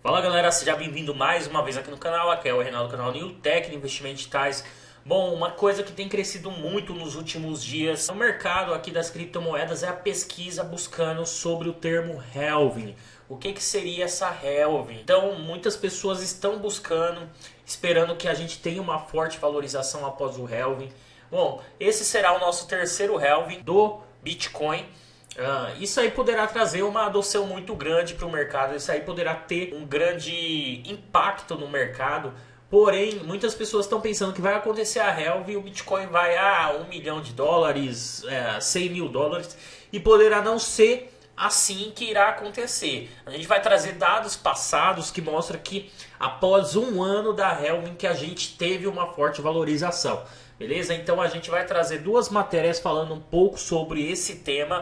Fala galera, seja bem-vindo mais uma vez aqui no canal. Aqui é o Reinaldo do canal New Tech Investimentos Digitais. Bom, uma coisa que tem crescido muito nos últimos dias no mercado aqui das criptomoedas é a pesquisa buscando sobre o termo halving. O que seria essa halving? Então, muitas pessoas estão buscando, esperando que a gente tenha uma forte valorização após o halving. Bom, esse será o nosso terceiro halving do Bitcoin. Isso aí poderá trazer uma adoção muito grande para o mercado, isso aí poderá ter um grande impacto no mercado. Porém, muitas pessoas estão pensando que vai acontecer a halving e o Bitcoin vai a $1 milhão, 100 mil dólares, e poderá não ser assim que irá acontecer. A gente vai trazer dados passados que mostram que após um ano da halving que a gente teve uma forte valorização. Beleza? Então a gente vai trazer duas matérias falando um pouco sobre esse tema.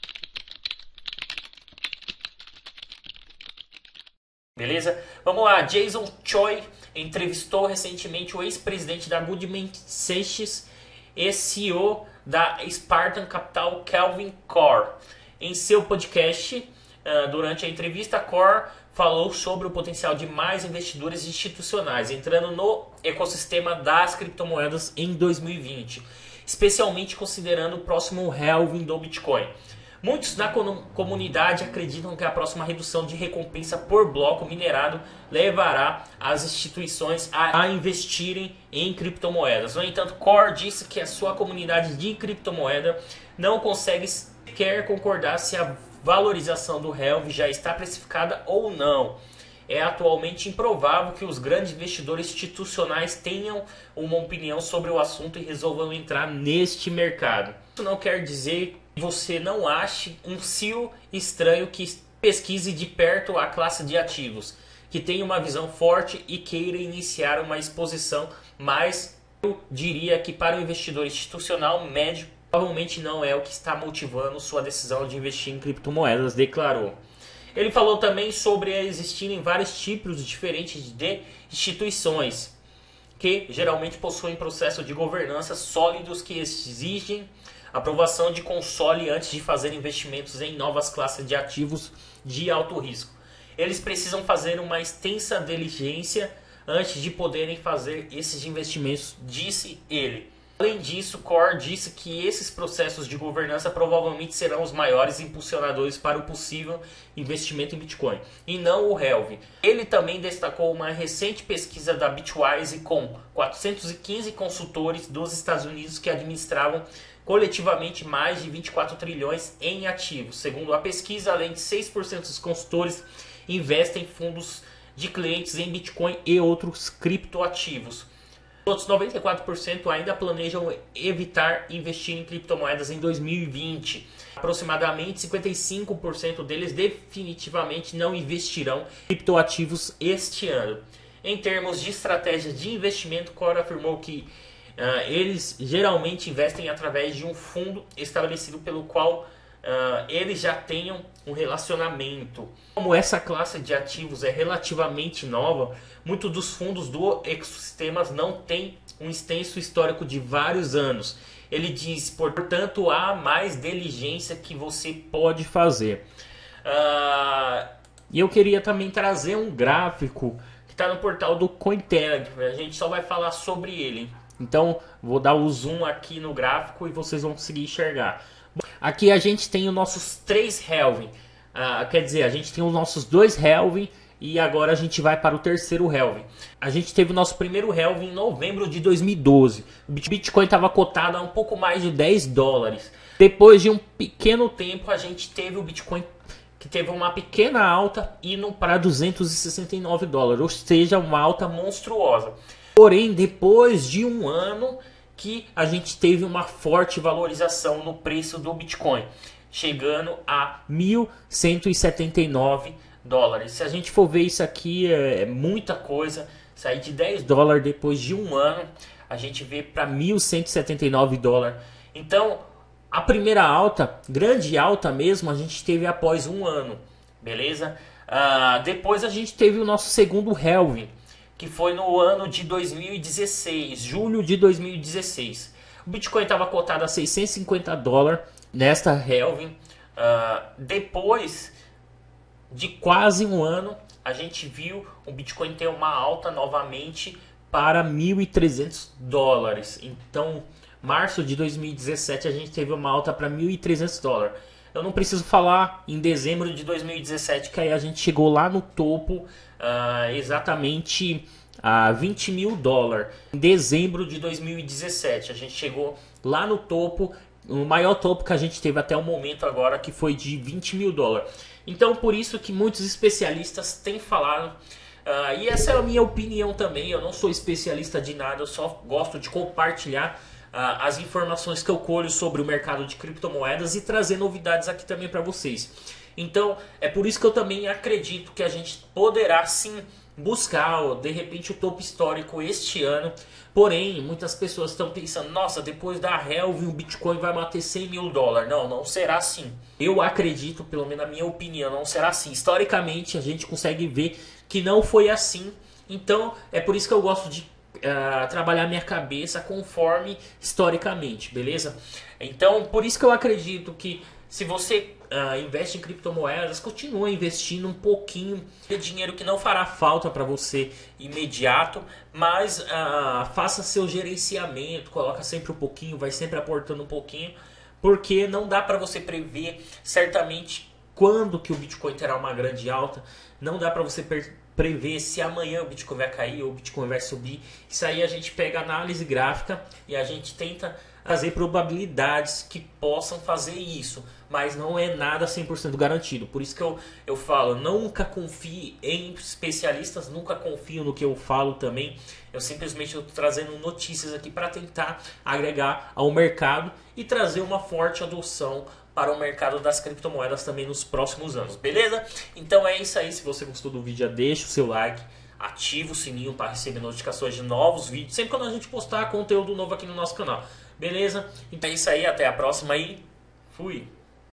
Beleza? Vamos lá, Jason Choi entrevistou recentemente o ex-presidente da Goldman Sachs e CEO da Spartan Capital, Kelvin Corr. Em seu podcast, durante a entrevista, Corr falou sobre o potencial de mais investidores institucionais entrando no ecossistema das criptomoedas em 2020, especialmente considerando o próximo halving do Bitcoin. Muitos na comunidade acreditam que a próxima redução de recompensa por bloco minerado levará as instituições a investirem em criptomoedas. No entanto, Corr disse que a sua comunidade de criptomoeda não consegue sequer concordar se a valorização do halving já está precificada ou não. É atualmente improvável que os grandes investidores institucionais tenham uma opinião sobre o assunto e resolvam entrar neste mercado. Isso não quer dizer que você não ache um CEO estranho que pesquise de perto a classe de ativos, que tenha uma visão forte e queira iniciar uma exposição, mas eu diria que para o investidor institucional médio, provavelmente não é o que está motivando sua decisão de investir em criptomoedas, declarou. Ele falou também sobre existirem vários tipos diferentes de instituições que geralmente possuem processo de governança sólidos que exigem aprovação de console antes de fazer investimentos em novas classes de ativos de alto risco. Eles precisam fazer uma extensa diligência antes de poderem fazer esses investimentos, disse ele. Além disso, Corr disse que esses processos de governança provavelmente serão os maiores impulsionadores para o possível investimento em Bitcoin, e não o halving. Ele também destacou uma recente pesquisa da Bitwise com 415 consultores dos Estados Unidos que administravam coletivamente mais de 24 trilhões em ativos. Segundo a pesquisa, além de 6% dos consultores investem em fundos de clientes em Bitcoin e outros criptoativos. Outros 94% ainda planejam evitar investir em criptomoedas em 2020. Aproximadamente 55% deles definitivamente não investirão em criptoativos este ano. Em termos de estratégia de investimento, Corr afirmou que eles geralmente investem através de um fundo estabelecido pelo qual eles já tenham um relacionamento. Como essa classe de ativos é relativamente nova, muitos dos fundos do ecossistema não têm um extenso histórico de vários anos. Ele diz, portanto, há mais diligência que você pode fazer. E eu queria também trazer um gráfico que está no portal do Cointelegraph. A gente só vai falar sobre ele. Então, vou dar o zoom aqui no gráfico e vocês vão conseguir enxergar. Aqui a gente tem os nossos 3 halving, quer dizer, a gente tem os nossos 2 halving e agora a gente vai para o terceiro halving. A gente teve o nosso primeiro halving em novembro de 2012. O Bitcoin estava cotado a um pouco mais de 10 dólares. Depois de um pequeno tempo a gente teve o Bitcoin que teve uma pequena alta indo para 269 dólares, ou seja, uma alta monstruosa. Porém, depois de um ano que a gente teve uma forte valorização no preço do Bitcoin, chegando a 1.179 dólares. Se a gente for ver isso aqui, é muita coisa. Sair de 10 dólares depois de um ano, a gente vê para 1.179 dólares. Então, a primeira alta, grande alta mesmo, a gente teve após um ano, beleza? Depois a gente teve o nosso segundo halving, que foi no ano de 2016, julho de 2016. O Bitcoin estava cotado a 650 dólares nesta halving. Depois de quase um ano, a gente viu o Bitcoin ter uma alta novamente para $1.300. Então, março de 2017 a gente teve uma alta para $1.300. Eu não preciso falar em dezembro de 2017, que aí a gente chegou lá no topo, exatamente a $20.000. Em dezembro de 2017 a gente chegou lá no topo, o maior topo que a gente teve até o momento agora, que foi de $20.000. Então, por isso que muitos especialistas têm falado, e essa é a minha opinião também, eu não sou especialista de nada, eu só gosto de compartilhar as informações que eu colho sobre o mercado de criptomoedas e trazer novidades aqui também para vocês. Então, é por isso que eu também acredito que a gente poderá sim buscar, de repente, o topo histórico este ano. Porém, muitas pessoas estão pensando, nossa, depois da halving o Bitcoin vai bater $100.000. Não, não será assim. Eu acredito, pelo menos na minha opinião, não será assim. Historicamente, a gente consegue ver que não foi assim. Então, é por isso que eu gosto de trabalhar minha cabeça conforme historicamente, beleza? Então, por isso que eu acredito que se você investe em criptomoedas, continue investindo um pouquinho de dinheiro que não fará falta para você imediato, mas faça seu gerenciamento, coloca sempre um pouquinho, vai sempre aportando um pouquinho, porque não dá para você prever certamente quando que o Bitcoin terá uma grande alta, não dá para você prever se amanhã o Bitcoin vai cair ou o Bitcoin vai subir. Isso aí a gente pega análise gráfica e a gente tenta fazer probabilidades que possam fazer isso, mas não é nada 100% garantido. Por isso que eu falo, nunca confie em especialistas, nunca confio no que eu falo também. Eu simplesmente estou trazendo notícias aqui para tentar agregar ao mercado e trazer uma forte adoção para o mercado das criptomoedas também nos próximos anos, beleza? Então é isso aí, se você gostou do vídeo, já deixa o seu like, ativa o sininho para receber notificações de novos vídeos, sempre quando a gente postar conteúdo novo aqui no nosso canal, beleza? Então é isso aí, até a próxima e fui!